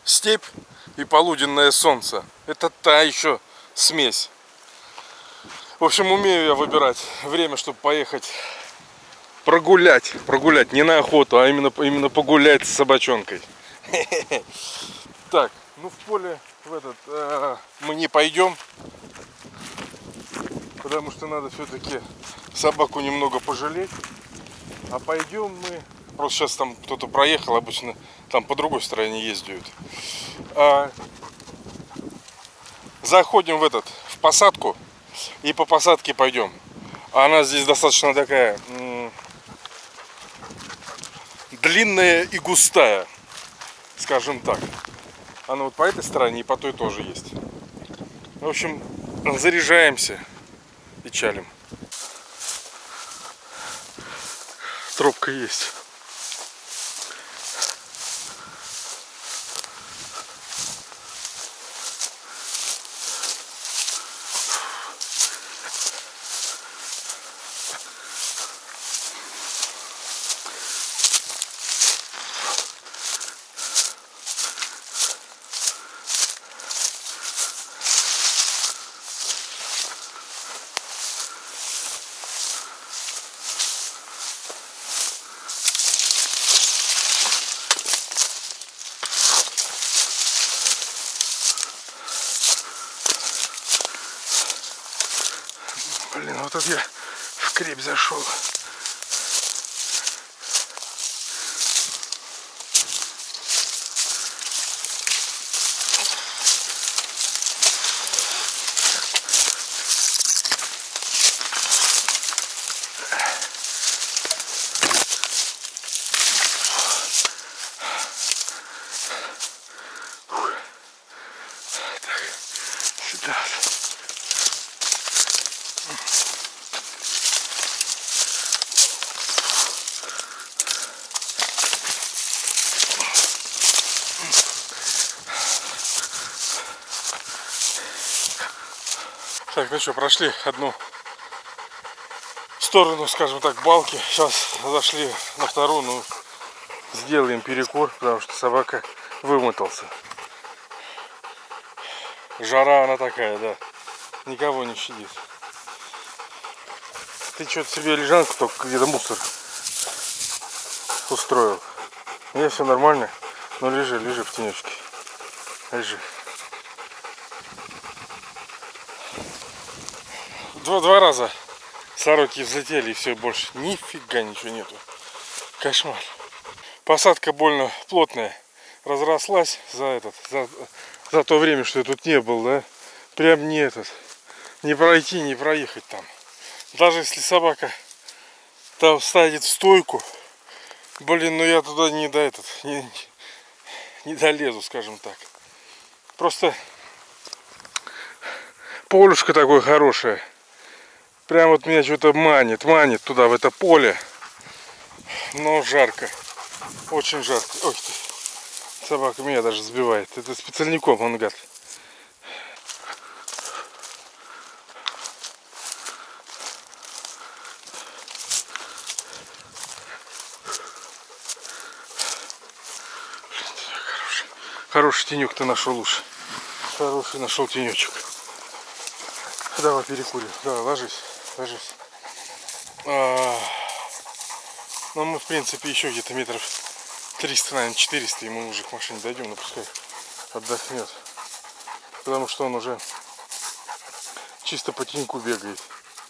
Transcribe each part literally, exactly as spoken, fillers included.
степь и полуденное солнце. Это та еще смесь. В общем, умею я выбирать время, чтобы поехать прогулять. Прогулять не на охоту, а именно, именно погулять с собачонкой. Так, ну в поле в этот э, мы не пойдем, потому что надо все-таки собаку немного пожалеть. А пойдем мы. Просто сейчас там кто-то проехал, обычно там по другой стороне ездят. А, заходим в этот, в посадку, и по посадке пойдем. Она здесь достаточно такая м- длинная и густая, скажем так. Она вот по этой стороне и по той тоже есть. В общем, заряжаемся и чалим. Тропка есть. Блин, вот это я в крепь зашел. Так, сюда. Так, ну что, прошли одну сторону, скажем так, балки. Сейчас зашли на вторую, ну, сделаем перекур, потому что собака вымотался. Жара она такая, да, никого не щадит. Ты что-то себе лежанку только где-то мусор устроил. Мне все нормально, но лежи, лежи в тенечке. Лежи. Два, два раза сороки взлетели и все, больше нифига ничего нету. Кошмар. Посадка больно плотная. Разрослась за этот, за, за то время, что я тут не был, да. Прям не этот. Не пройти, не проехать там. Даже если собака там станет в стойку, блин, ну я туда не до этот, не, не долезу, скажем так. Просто полюшко такое хорошее. Прям вот меня что-то манит, манит туда, в это поле. Но жарко. Очень жарко. Ой ты. Собака меня даже сбивает. Это специальником, он гад. Хороший, хороший тенек ты нашел уж. Хороший нашел тенечек. Давай перекурим. Давай, ложись. Ложись. А, ну мы в принципе еще где-то метров триста, наверное, четыреста, и мы уже к машине дойдем, но пускай отдохнет. Потому что он уже чисто по теньку бегает.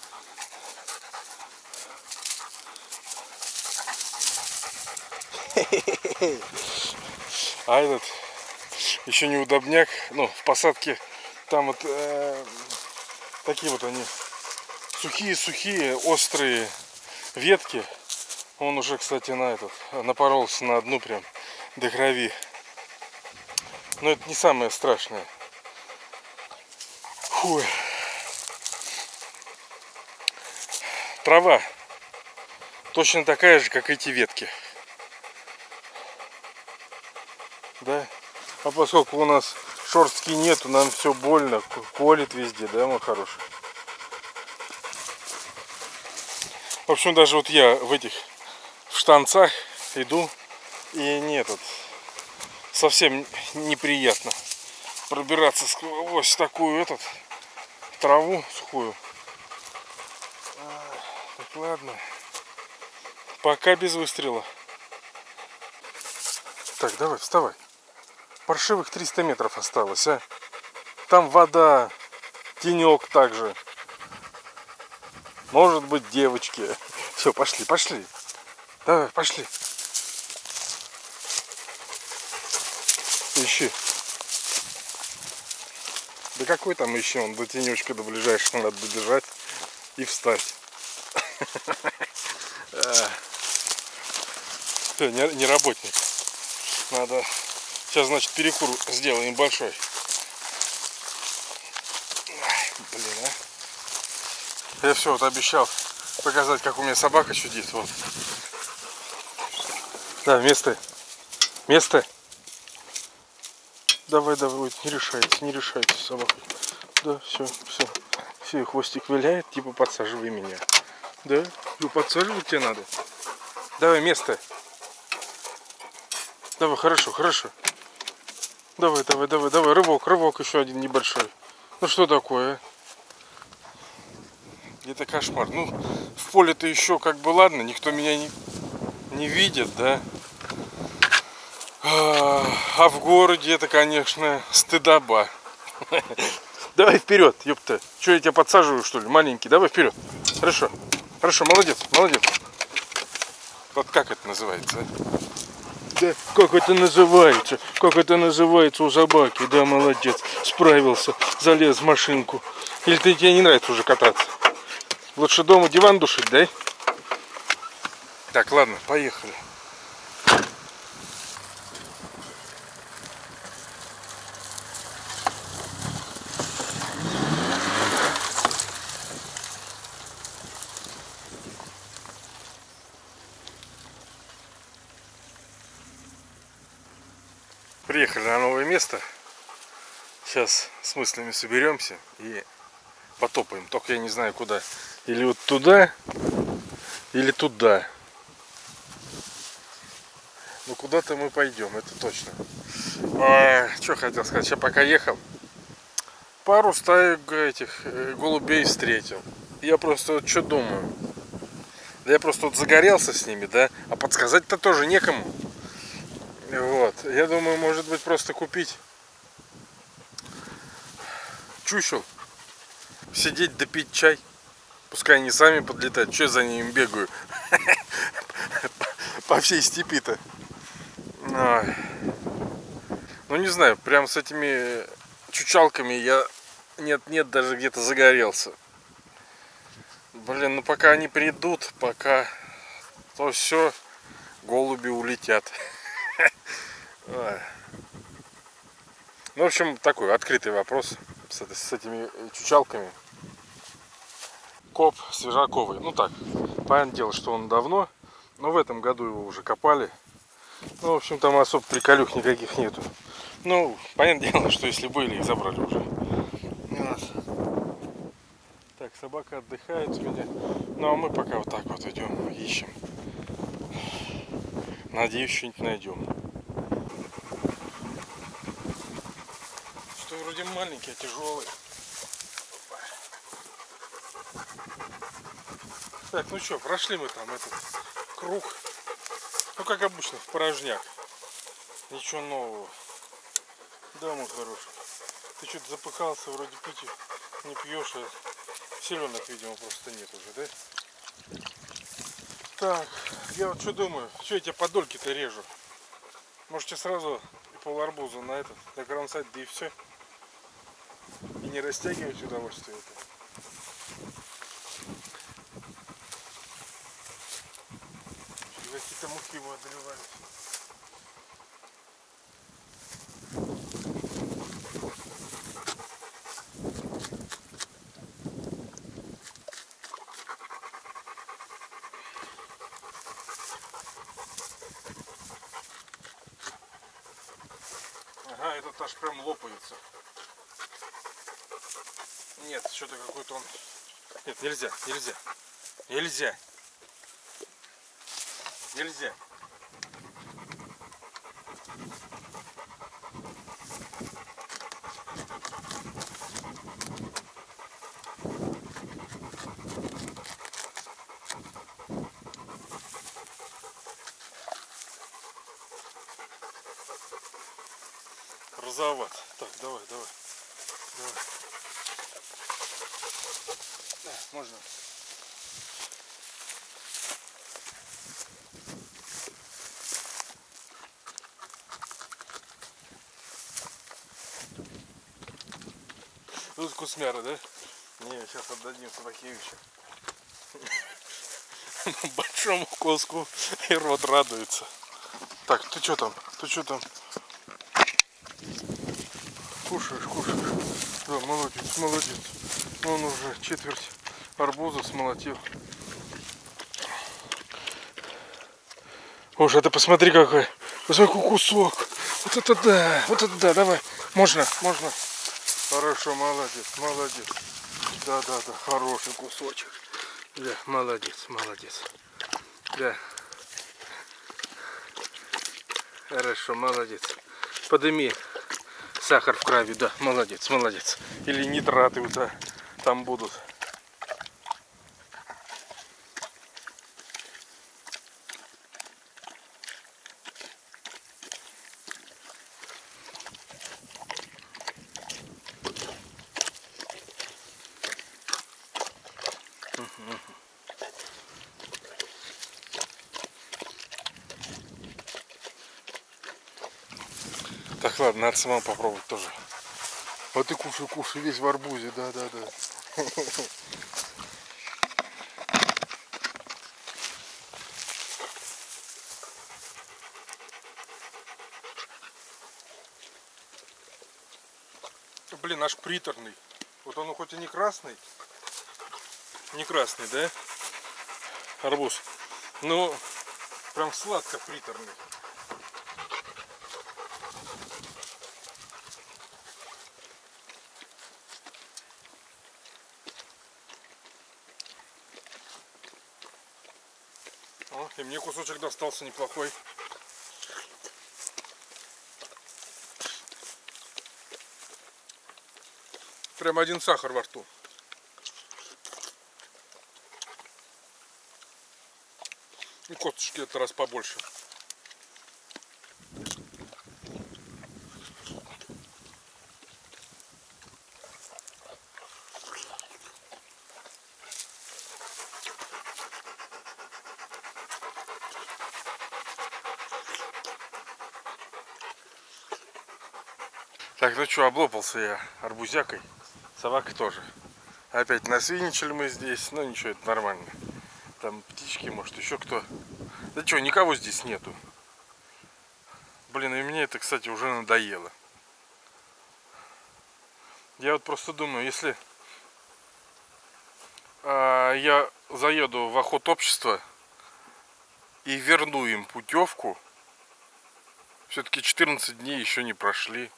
А этот еще неудобняк, ну, в посадке там вот э, такие вот они сухие-сухие, острые ветки. Он уже, кстати, на этот напоролся на одну прям до крови. Но это не самое страшное. Фу. Трава точно такая же, как эти ветки. Да? А поскольку у нас шорстки нету, нам все больно, колет везде, да, мой хороший? В общем, даже вот я в этих в штанцах иду, и нет, вот, совсем неприятно пробираться сквозь такую этот траву сухую. Так, ладно. Пока без выстрела. Так, давай, вставай. Паршивых триста метров осталось, а? Там вода, тенек также. Может быть, девочки. Все, пошли, пошли. Давай, пошли. Ищи. Да какой там еще? Он до тенечка, до ближайшего надо добежать и встать. Все, не работник. Надо. Сейчас, значит, перекур сделаем большой. Блин, а. Я все вот обещал показать, как у меня собака чудит. Вот. Да, место. Место. Давай, давай, ой, не решайтесь, не решайтесь, собака. Да, все, все. Все, хвостик виляет, типа подсаживай меня. Да? Ну подсаживать тебе надо. Давай, место. Давай, хорошо, хорошо. Давай, давай, давай, давай, рывок, рывок еще один небольшой. Ну что такое? Это кошмар. Ну, в поле-то еще как бы ладно, никто меня не, не видит, да. А в городе это, конечно, стыдоба. Давай вперед, ёпта. Че, я тебя подсаживаю, что ли, маленький? Давай вперед. Хорошо. Хорошо, молодец, молодец. Вот как это называется? Да, как это называется? Как это называется у собаки? Да, молодец. Справился. Залез в машинку. Или ты, тебе не нравится уже кататься? Лучше дома диван душить, да? Так, ладно, поехали. Приехали на новое место. Сейчас с мыслями соберемся и потопаем. Только я не знаю куда. Или вот туда, или туда. Ну куда-то мы пойдем, это точно. А, что хотел сказать. Сейчас пока ехал, пару стаек этих голубей встретил. Я просто вот что думаю. Да я просто вот загорелся с ними, да. А подсказать-то тоже некому. Вот, я думаю, может быть, просто купить чучел, сидеть, допить чай. Пускай они сами подлетают. Че я за ними бегаю? По всей степи-то. Ну, не знаю, прям с этими чучалками я нет-нет даже где-то загорелся. Блин, ну пока они придут, пока то все, голуби улетят. Ну, в общем, такой открытый вопрос с, это, с этими чучалками. Коп свежаковый. Ну так, понятное дело, что он давно, но в этом году его уже копали. Ну, в общем, там особо приколюх никаких нету. Ну, понятное дело, что если были, их забрали уже. Вот. Так, собака отдыхает у меня. Ну, а мы пока вот так вот идем, ищем. Надеюсь, что-нибудь найдем. Что вроде маленький, а тяжелый. Так, ну что, прошли мы там этот круг. Ну, как обычно, в порожняк. Ничего нового. Да, мой хороший. Ты что-то запыхался, вроде пить не пьешь, а селенок, видимо, просто нет уже, да? Так, я вот что думаю, что я тебе подольки-то режу? Можете сразу пол арбуза на этот, на кромсать, да и все. И не растягивать удовольствие это. Какие-то мухи его одолевают. Ага, этот аж прям лопается. Нет, что-то какой-то он... Нет, нельзя, нельзя. Нельзя. Нельзя. розоват. Так, давай, давай. Давай. Да, можно. Тут вкусмяра, да? Не, сейчас отдадим Собакевичу. Большому куску и рот радуется. Так, ты что там? Ты что там? Кушаешь, кушаешь. Да, молодец, молодец. Он уже четверть арбуза смолотил. Боже, ты посмотри какой. Посмотри, какой кусок. Вот это да, вот это да, давай. Можно, можно. Хорошо, молодец, молодец. Да, да, да, хороший кусочек. Да, молодец, молодец. Да. Хорошо, молодец. Подними сахар в крови, да, молодец, молодец. Или нитраты у тебя там будут. Так, ладно, надо самому попробовать тоже. Вот и кушай, кушай, весь в арбузе, да, да, да. Блин, аж приторный. Вот он хоть и не красный, не красный, да, арбуз, но прям сладко приторный. О, и мне кусочек достался неплохой. Прям один сахар во рту. И косточки это раз побольше. Так, ну что, облопался я арбузякой, собакой тоже. Опять насвиничали мы здесь, но ничего, это нормально. Там птички, может еще кто. Да что, никого здесь нету. Блин, и мне это, кстати, уже надоело. Я вот просто думаю, если а, я заеду в охотобщество и верну им путевку, все-таки четырнадцать дней еще не прошли.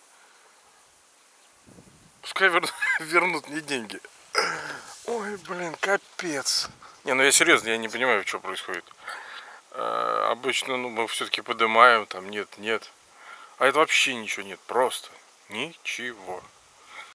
Пускай вер... вернут мне деньги. Ой, блин, капец. Не, ну я серьезно, я не понимаю, что происходит. А, обычно, ну, мы все-таки поднимаем, там нет, нет. А это вообще ничего нет, просто ничего.